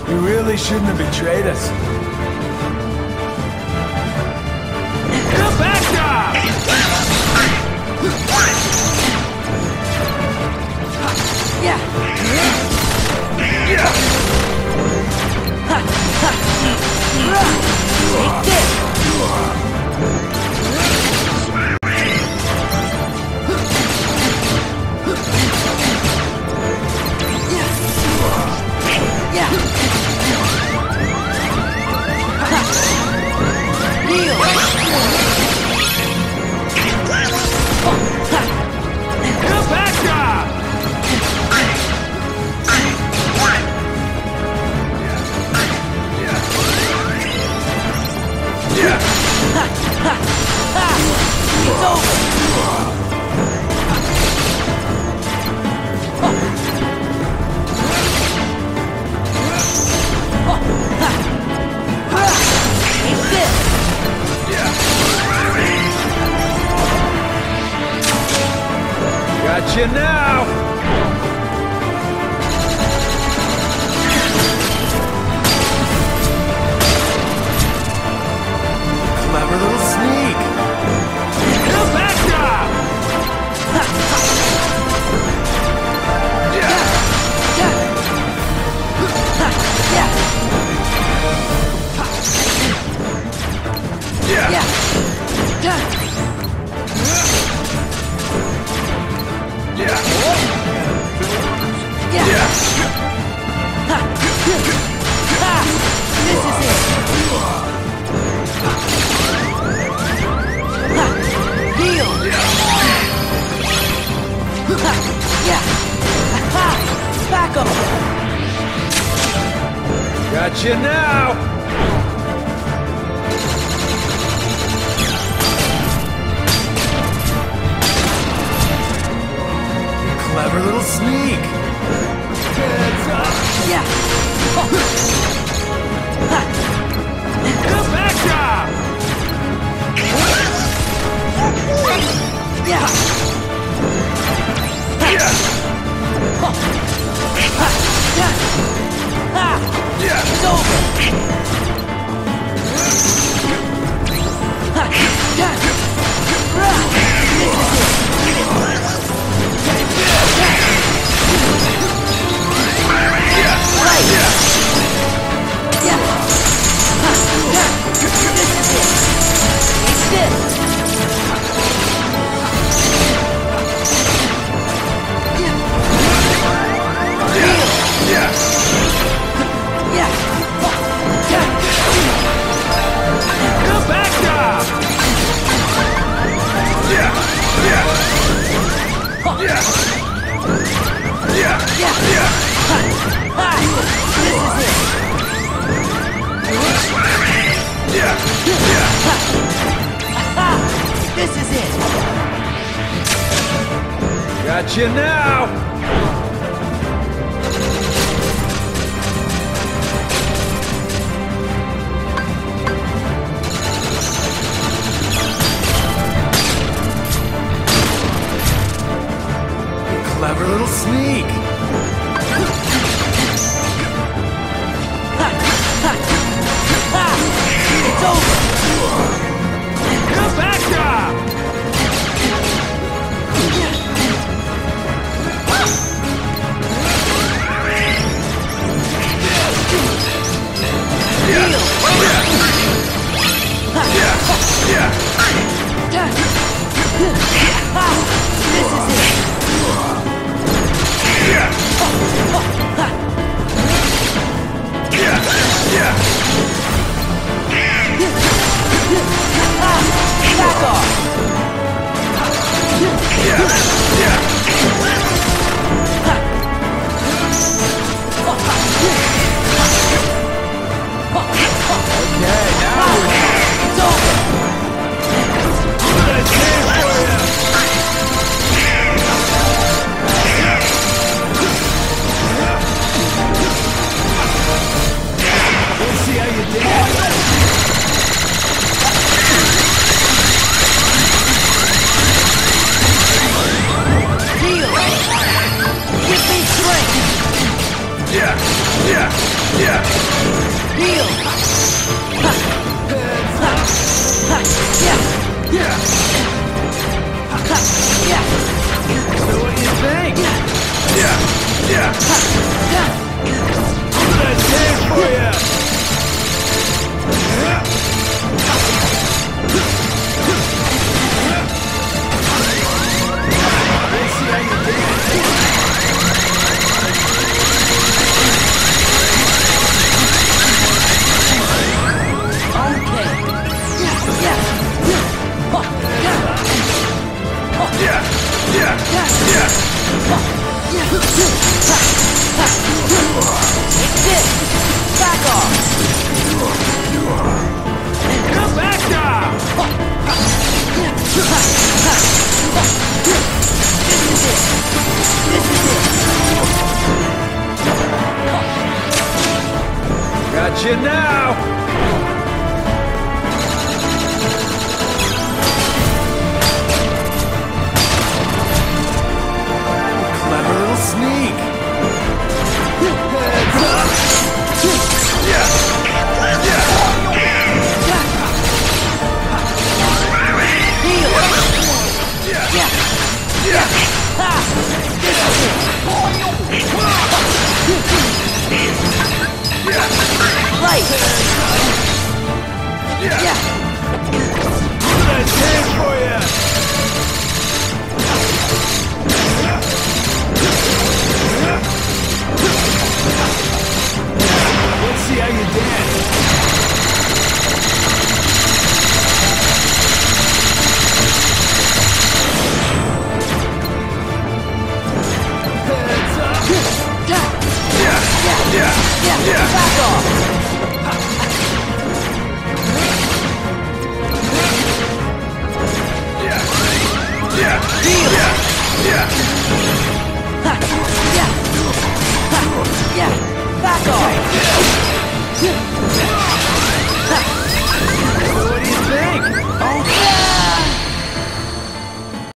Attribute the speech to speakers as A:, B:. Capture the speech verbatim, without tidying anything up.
A: You really shouldn't have betrayed us.
B: The back job!
C: Yeah.
B: Yeah.
C: Take this. Yeah. Kneel.
B: The back job! Yeah.
C: It's over. Take this.
B: Got you now!
A: Clever little sneak.
B: The back job!
C: Yeah.
B: Yeah.
C: Yeah.
B: Yeah.
C: Yeah.
B: Yeah.
C: Ha. Ha. This is it. Ha. Heal. Ha. Yeah. Ha. Back up.
B: Got you now!
A: Clever little sneak.
B: Heads up!
C: Yeah. Oh. Ha.
B: The back job!
C: Yeah.
B: Yeah.
C: Oh. Ha. Yeah. Ha.
B: Yeah.
C: It's over. Ha. Yeah. Ah. This is it.
B: Yeah.
C: Right.
B: Yeah.
C: Yeah. Ha. Yeah. This is it. It's this. Yeah.
B: Yeah. Yeah.
C: Yeah. Oh. Yeah.
B: The back job! Yeah. Yeah.
C: Oh.
B: Yeah. Yeah.
C: Yeah.
B: Yeah.
C: Ha. Ha. This is it.
B: Yeah. Yeah.
C: Ha. This is it.
B: Got you now!
A: Clever little sneak.
C: Ha. Ha. Ha. It's over.
B: The back job!
C: Heal.
B: Yeah. Yeah.
C: Yeah. Ha. This is it.
B: Yeah.
C: Ha.
B: Yeah. Yeah.
C: Ha. Back
B: That's it for ya! Gotcha now!
A: Clever little sneak.
B: Heads up! Yeah! Yeah!
C: Yeah.
B: Yeah!
C: Ha! This is it.
B: Yeah!
C: Right.
B: Yeah!
C: Yeah.